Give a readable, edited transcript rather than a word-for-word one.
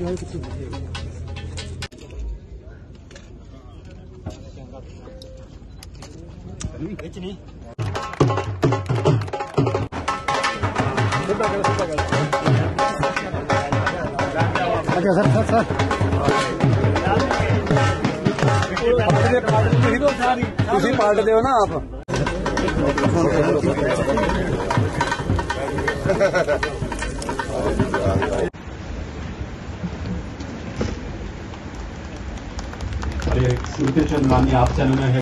अच्छा सर तुम पार्ट दो ना आप। स्मृति चंद्रानी आप चैनल में है।